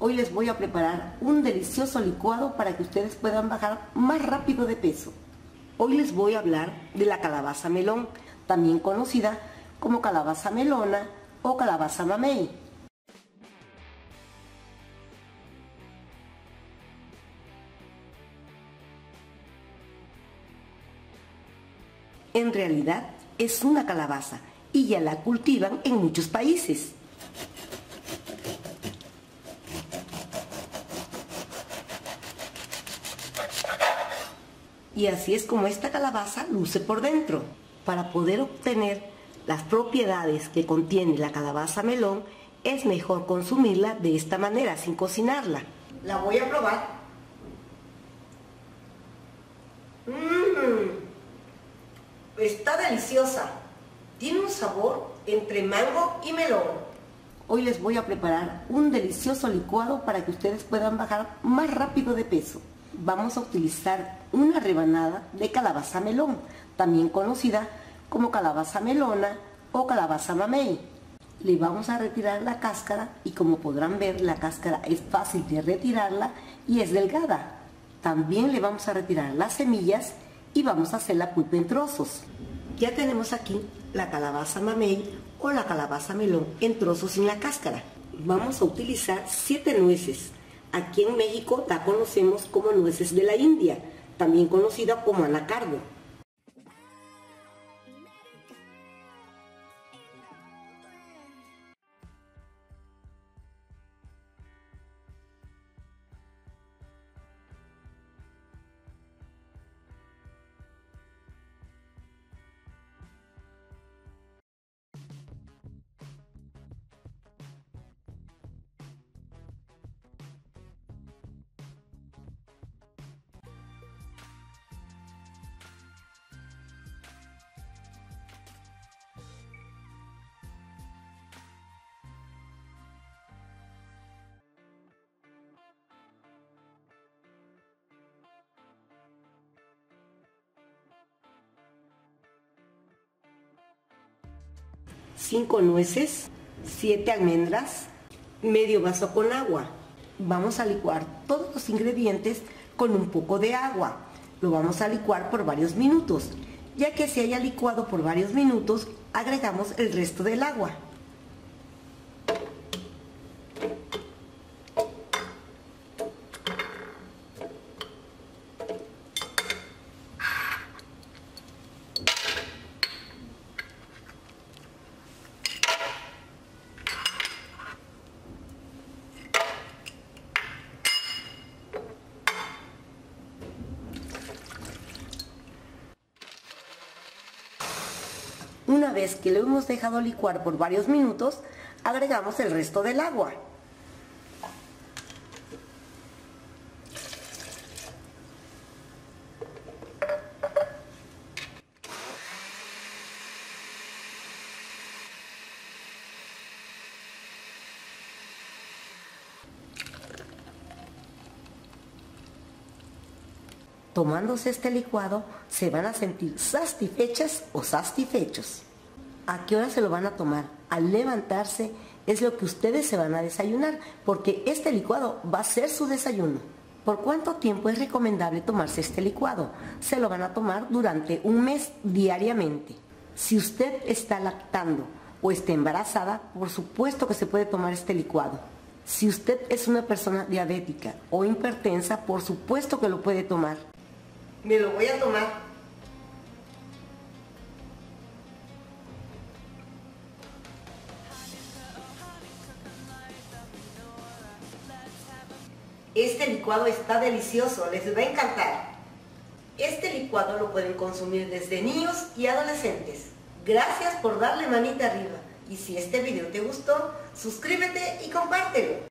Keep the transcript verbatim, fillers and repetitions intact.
Hoy les voy a preparar un delicioso licuado para que ustedes puedan bajar más rápido de peso. Hoy les voy a hablar de la calabaza melón, también conocida como calabaza melona o calabaza mamey. En realidad es una calabaza y ya la cultivan en muchos países. Y así es como esta calabaza luce por dentro. Para poder obtener las propiedades que contiene la calabaza melón, es mejor consumirla de esta manera, sin cocinarla. La voy a probar. Mmm, está deliciosa. Tiene un sabor entre mango y melón. Hoy les voy a preparar un delicioso licuado para que ustedes puedan bajar más rápido de peso. Vamos a utilizar una rebanada de calabaza melón, también conocida como calabaza melona o calabaza mamey. Le vamos a retirar la cáscara y como podrán ver, la cáscara es fácil de retirarla y es delgada. También le vamos a retirar las semillas y vamos a hacer la pulpa en trozos. Ya tenemos aquí la calabaza mamey o la calabaza melón en trozos sin la cáscara. Vamos a utilizar siete nueces. Aquí en México la conocemos como nueces de la India, también conocida como anacardo. cinco nueces, siete almendras, medio vaso con agua. Vamos a licuar todos los ingredientes con un poco de agua. Lo vamos a licuar por varios minutos. Ya que se haya licuado por varios minutos, agregamos el resto del agua. Una vez que lo hemos dejado licuar por varios minutos, agregamos el resto del agua. Tomándose este licuado, se van a sentir satisfechas o satisfechos. ¿A qué hora se lo van a tomar? Al levantarse es lo que ustedes se van a desayunar, porque este licuado va a ser su desayuno. ¿Por cuánto tiempo es recomendable tomarse este licuado? Se lo van a tomar durante un mes diariamente. Si usted está lactando o está embarazada, por supuesto que se puede tomar este licuado. Si usted es una persona diabética o hipertensa, por supuesto que lo puede tomar. Me lo voy a tomar. Este licuado está delicioso, les va a encantar. Este licuado lo pueden consumir desde niños y adolescentes. Gracias por darle manita arriba. Y si este video te gustó, suscríbete y compártelo.